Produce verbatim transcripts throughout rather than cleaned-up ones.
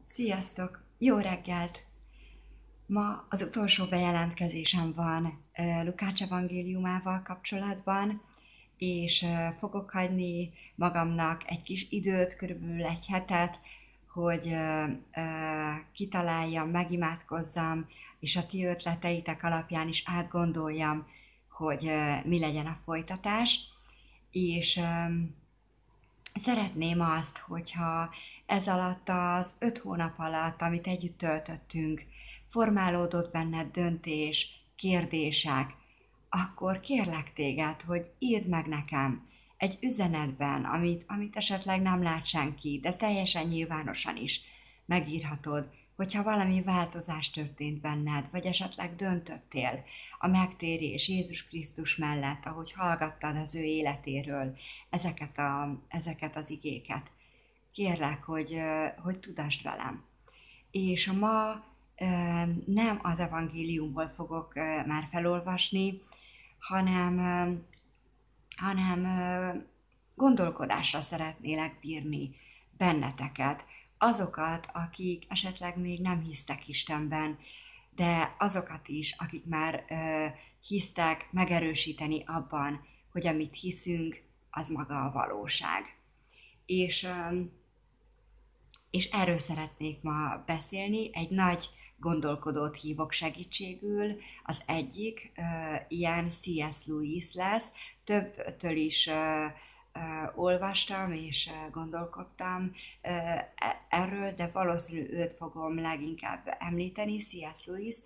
Sziasztok! Jó reggelt! Ma az utolsó bejelentkezésem van Lukács evangéliumával kapcsolatban, és fogok hagyni magamnak egy kis időt, körülbelül egy hetet, hogy kitaláljam, megimádkozzam, és a ti ötleteitek alapján is átgondoljam, hogy mi legyen a folytatás. És szeretném azt, hogyha ez alatt az öt hónap alatt, amit együtt töltöttünk, formálódott benned döntés, kérdések, akkor kérlek téged, hogy írd meg nekem egy üzenetben, amit, amit esetleg nem lát senki, de teljesen nyilvánosan is megírhatod, hogyha valami változás történt benned, vagy esetleg döntöttél a megtérés Jézus Krisztus mellett, ahogy hallgattad az ő életéről ezeket, a, ezeket az igéket. Kérlek, hogy, hogy tudasd velem. És ma nem az evangéliumból fogok már felolvasni, hanem, hanem gondolkodásra szeretnélek bírni benneteket, azokat, akik esetleg még nem hisztek Istenben, de azokat is, akik már uh, hisztek, megerősíteni abban, hogy amit hiszünk, az maga a valóság. És, um, és erről szeretnék ma beszélni. Egy nagy gondolkodót hívok segítségül. Az egyik uh, ilyen C S. Lewis lesz. Többtől is uh, Uh, olvastam és uh, gondolkodtam uh, erről, de valószínű őt fogom leginkább említeni, C S. Lewis,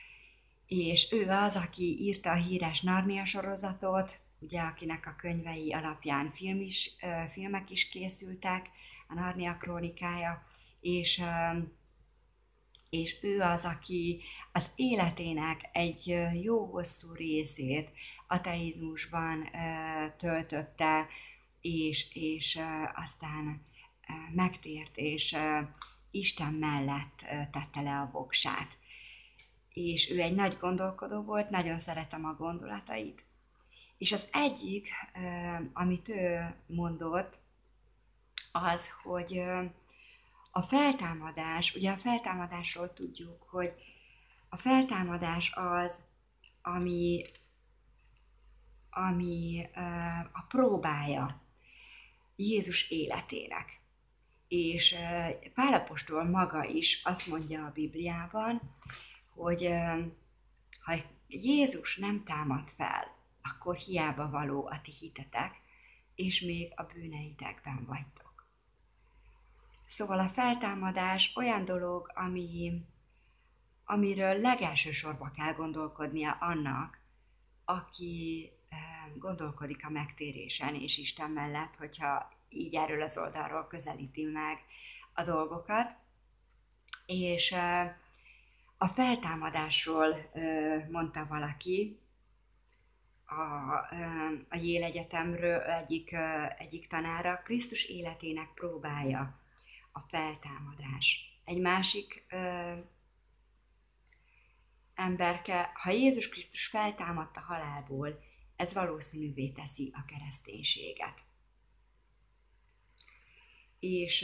és ő az, aki írta a híres Narnia sorozatot, ugye, akinek a könyvei alapján film is, uh, filmek is készültek, a Narnia krónikája, és, uh, és ő az, aki az életének egy jó hosszú részét ateizmusban uh, töltötte, és, és uh, aztán uh, megtért, és uh, Isten mellett uh, tette le a voksát. És ő egy nagy gondolkodó volt, nagyon szeretem a gondolatait. És az egyik, uh, amit ő mondott, az, hogy uh, a feltámadás, ugye a feltámadásról tudjuk, hogy a feltámadás az, ami, ami uh, a próbája Jézus életének. És Pál apostol maga is azt mondja a Bibliában, hogy ha Jézus nem támad fel, akkor hiába való a ti hitetek, és még a bűneitekben vagytok. Szóval a feltámadás olyan dolog, ami, amiről legelső sorba kell gondolkodnia annak, aki gondolkodik a megtérésen és Isten mellett, hogyha így erről az oldalról közelíti meg a dolgokat. És a feltámadásról mondta valaki a, a Yale Egyetemről egyik, egyik tanára, Krisztus életének próbája a feltámadás. Egy másik emberke, ha Jézus Krisztus feltámadt a halálból, ez valószínűvé teszi a kereszténységet. És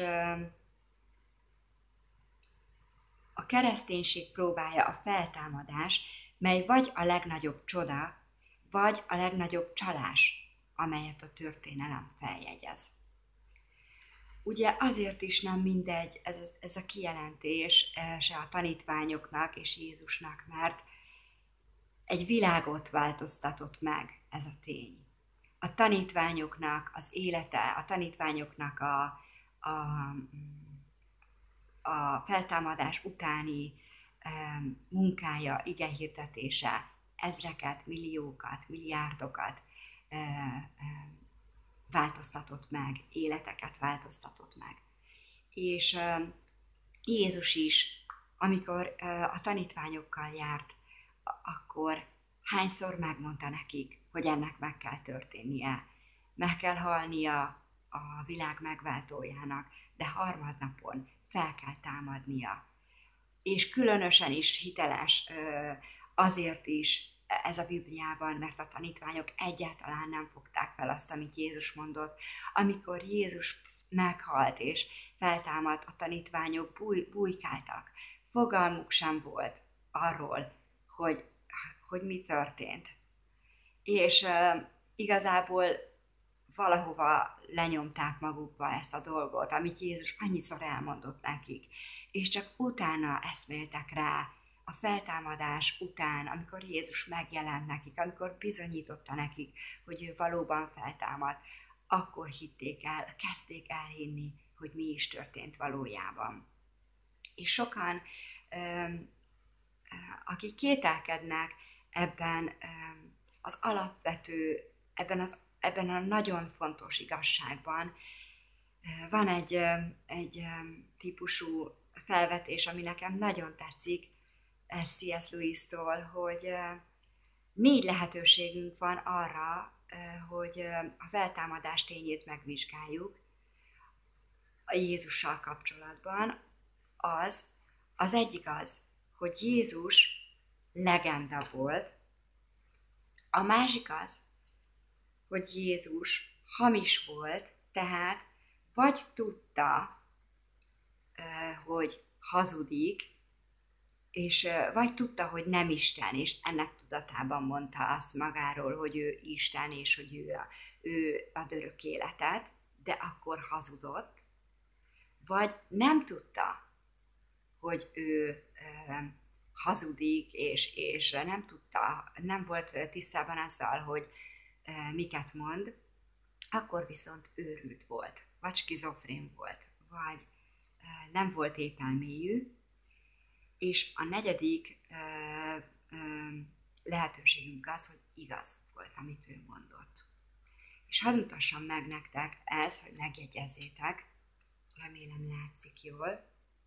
a kereszténység próbája a feltámadás, mely vagy a legnagyobb csoda, vagy a legnagyobb csalás, amelyet a történelem feljegyez. Ugye azért is nem mindegy ez, ez a kijelentés se a tanítványoknak és Jézusnak, mert egy világot változtatott meg ez a tény. A tanítványoknak az élete, a tanítványoknak a, a, a feltámadás utáni um, munkája, igehirdetése ezreket, milliókat, milliárdokat uh, uh, változtatott meg, életeket változtatott meg. És uh, Jézus is, amikor uh, a tanítványokkal járt, akkor hányszor megmondta nekik, hogy ennek meg kell történnie. Meg kell halnia a világ megváltójának, de harmadnapon fel kell támadnia. És különösen is hiteles azért is ez a Bibliában, mert a tanítványok egyáltalán nem fogták fel azt, amit Jézus mondott. Amikor Jézus meghalt, és feltámadt, a tanítványok búj, bujkáltak. Fogalmuk sem volt arról, hogy, hogy mi történt. És uh, igazából valahova lenyomták magukba ezt a dolgot, amit Jézus annyiszor elmondott nekik, és csak utána eszméltek rá, a feltámadás után, amikor Jézus megjelent nekik, amikor bizonyította nekik, hogy ő valóban feltámad, akkor hitték el, kezdték elhinni, hogy mi is történt valójában. És sokan, akik kételkednek ebben az alapvető, ebben, az, ebben a nagyon fontos igazságban, van egy, egy típusú felvetés, ami nekem nagyon tetszik, C S. Lewis-tól, hogy négy lehetőségünk van arra, hogy a feltámadás tényét megvizsgáljuk a Jézussal kapcsolatban. Az, az egyik az, hogy Jézus legenda volt, a másik az, hogy Jézus hamis volt, tehát vagy tudta, hogy hazudik, és vagy tudta, hogy nem Isten, és ennek tudatában mondta azt magáról, hogy ő Isten, és hogy ő, a, ő ad örök életet, de akkor hazudott, vagy nem tudta, hogy ő e, hazudik, és, és nem tudta, nem volt tisztában azzal, hogy e, miket mond, akkor viszont őrült volt, vagy skizofrén volt, vagy e, nem volt épp elmélyű. És a negyedik ö, ö, lehetőségünk az, hogy igaz volt, amit ő mondott. És hadd mutassam meg nektek ezt, hogy megjegyezzétek, remélem látszik jól.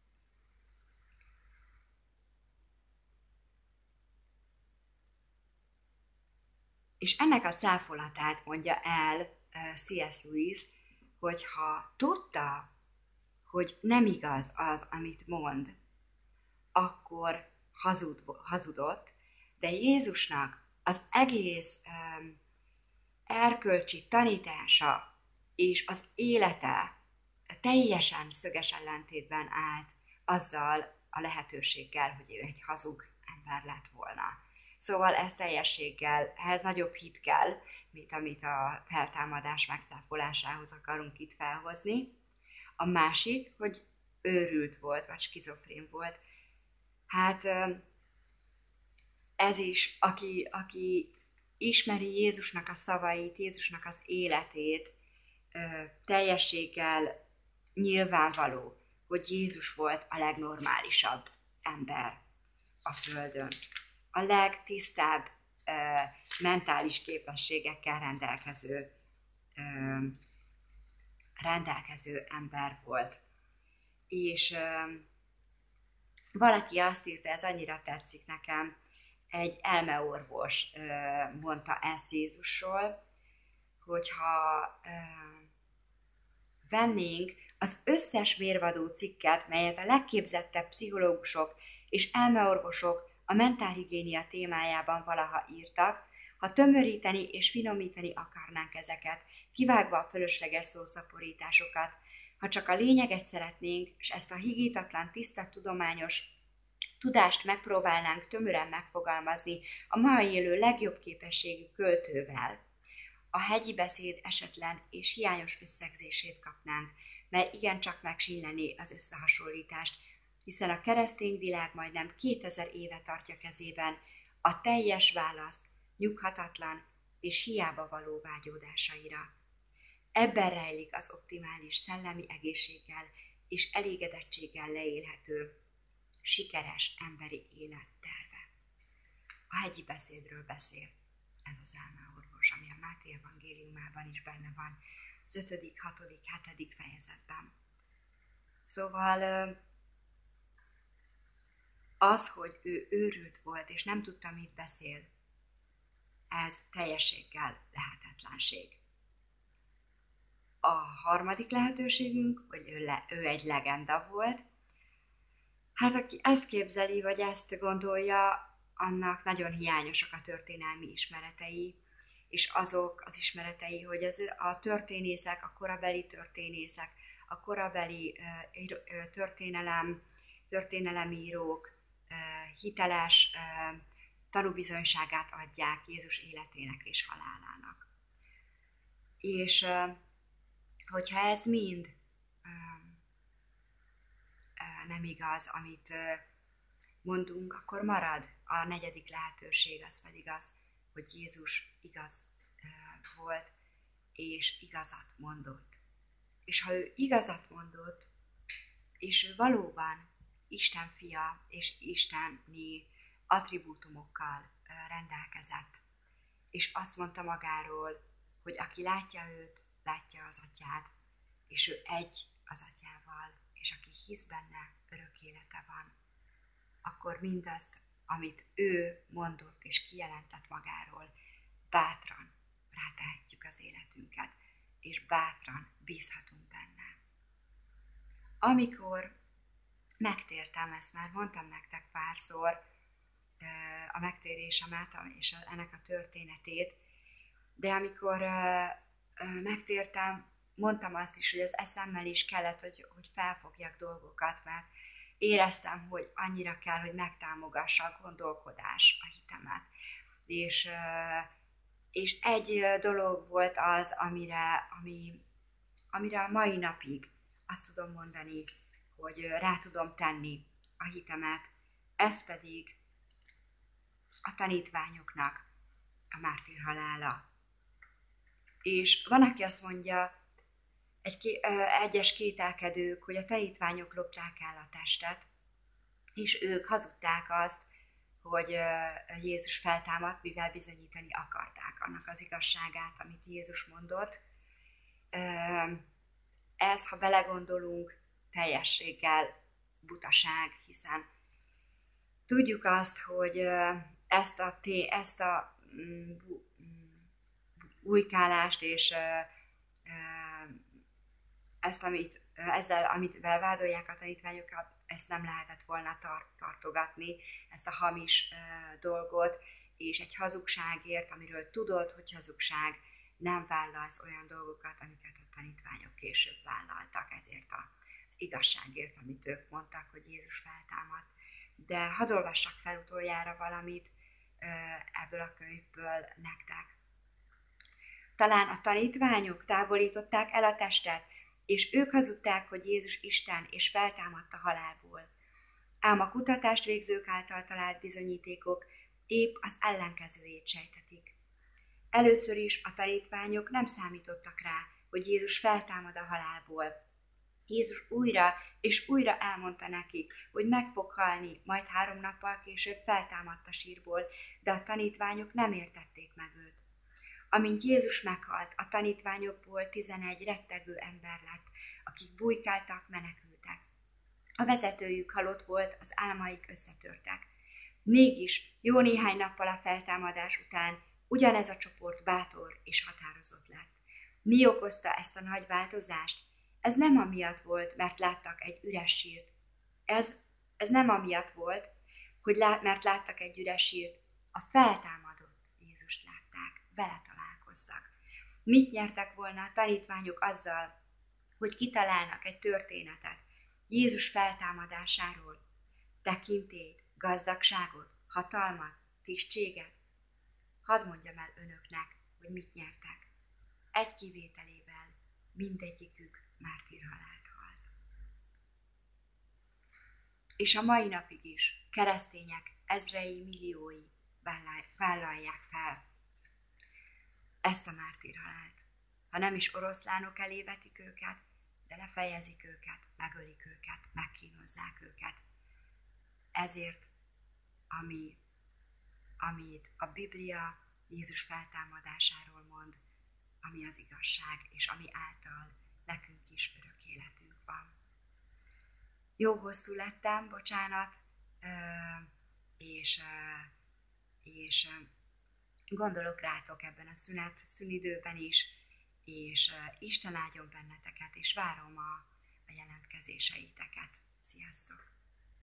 És ennek a cáfolatát mondja el C S. Lewis, hogyha tudta, hogy nem igaz az, amit mond, akkor hazud, hazudott, de Jézusnak az egész um, erkölcsi tanítása és az élete teljesen szöges ellentétben állt azzal a lehetőséggel, hogy ő egy hazug ember lett volna. Szóval ez teljességgel, ehhez nagyobb hit kell, mint amit a feltámadás megcáfolásához akarunk itt felhozni. A másik, hogy őrült volt, vagy skizofrén volt. Hát ez is, aki, aki ismeri Jézusnak a szavait, Jézusnak az életét, teljességgel nyilvánvaló, hogy Jézus volt a legnormálisabb ember a Földön. A legtisztább mentális képességekkel rendelkező, rendelkező ember volt. És valaki azt írta, ez annyira tetszik nekem, egy elmeorvos mondta ezt Jézusról, hogyha vennénk az összes mérvadó cikket, melyet a legképzettebb pszichológusok és elmeorvosok a mentálhigiénia témájában valaha írtak, ha tömöríteni és finomítani akarnánk ezeket, kivágva a fölösleges szószaporításokat, ha csak a lényeget szeretnénk, és ezt a higítatlan, tiszta, tudományos tudást megpróbálnánk tömören megfogalmazni a ma élő legjobb képességű költővel, a hegyi beszéd esetlen és hiányos összegzését kapnánk, mely igencsak megsínlené az összehasonlítást, hiszen a keresztény világ majdnem kétezer éve tartja kezében a teljes választ nyughatatlan és hiába való vágyódásaira. Ebben rejlik az optimális szellemi egészséggel és elégedettséggel leélhető, sikeres emberi élet terve. A hegyi beszédről beszél ez az elmeorvos, ami a Máté evangéliumában is benne van, az ötödik, hatodik, hetedik fejezetben. Szóval az, hogy ő őrült volt, és nem tudta, mit beszél, ez teljességgel lehetetlenség. A harmadik lehetőségünk, hogy ő, le, ő egy legenda volt. Hát aki ezt képzeli, vagy ezt gondolja, annak nagyon hiányosak a történelmi ismeretei, és azok az ismeretei, hogy az, a történészek, a korabeli történészek, a korabeli történelem, történelemírók hiteles tanúbizonyságát adják Jézus életének és halálának. És hogyha ez mind nem igaz, amit mondunk, akkor marad a negyedik lehetőség, az pedig az, hogy Jézus igaz volt, és igazat mondott. És ha ő igazat mondott, és ő valóban Isten fia és isteni attribútumokkal rendelkezett, és azt mondta magáról, hogy aki látja őt, látja az atyát, és ő egy az atyával, és aki hisz benne, örök élete van, akkor mindazt, amit ő mondott és kijelentett magáról, bátran rátehetjük az életünket, és bátran bízhatunk benne. Amikor megtértem, ezt már mondtam nektek párszor, a megtérésemet és ennek a történetét, de amikor megtértem, mondtam azt is, hogy az eszemmel is kellett, hogy, hogy felfogjak dolgokat, mert éreztem, hogy annyira kell, hogy megtámogassa a gondolkodás a hitemet. És, és egy dolog volt az, amire, ami, amire a mai napig azt tudom mondani, hogy rá tudom tenni a hitemet, ez pedig a tanítványoknak a mártírhalála. És van, aki azt mondja, egy, egyes kételkedők, hogy a tanítványok lopták el a testet, és ők hazudták azt, hogy Jézus feltámadt, mivel bizonyítani akarták annak az igazságát, amit Jézus mondott. Ez, ha belegondolunk, teljességgel butaság, hiszen tudjuk azt, hogy ezt a, ezt a bujkálást és ezt, amit, ezzel, amit vádolják a tanítványokat, ezt nem lehetett volna tart, tartogatni, ezt a hamis uh, dolgot, és egy hazugságért, amiről tudod, hogy hazugság, nem vállalsz olyan dolgokat, amiket a tanítványok később vállaltak, ezért az igazságért, amit ők mondtak, hogy Jézus feltámadt. De hadd olvassak fel utoljára valamit uh, ebből a könyvből nektek. Talán a tanítványok távolították el a testet, és ők hazudták, hogy Jézus Isten és feltámadt a halálból. Ám a kutatást végzők által talált bizonyítékok épp az ellenkezőjét sejtetik. Először is a tanítványok nem számítottak rá, hogy Jézus feltámad a halálból. Jézus újra és újra elmondta nekik, hogy meg fog halni, majd három nappal később feltámadt a sírból, de a tanítványok nem értették meg őt. Amint Jézus meghalt, a tanítványokból tizenegy rettegő ember lett, akik bujkáltak, menekültek. A vezetőjük halott volt, az álmaik összetörtek. Mégis jó néhány nappal a feltámadás után ugyanez a csoport bátor és határozott lett. Mi okozta ezt a nagy változást? Ez nem amiatt volt, mert láttak egy üres sírt. Ez, ez nem amiatt volt, hogy lá, mert láttak egy üres sírt. A feltámadott Jézust látták, vele találkoztak. Mit nyertek volna a tanítványok azzal, hogy kitalálnak egy történetet Jézus feltámadásáról? Tekintélyt, gazdagságot, hatalmat, tisztséget? Hadd mondjam el önöknek, hogy mit nyertek. Egy kivételével mindegyikük mártírhalált halt. És a mai napig is keresztények ezrei, milliói vállalják fel ezt a mártírhalált. Ha nem is oroszlánok elé vetik őket, de lefejezik őket, megölik őket, megkínozzák őket. Ezért, ami, amit a Biblia Jézus feltámadásáról mond, ami az igazság, és ami által nekünk is örök életünk van. Jó hosszú lettem, bocsánat, és, és gondolok rátok ebben a szünet, szünidőben is, és Isten áldjon benneteket, és várom a, a jelentkezéseiteket. Sziasztok!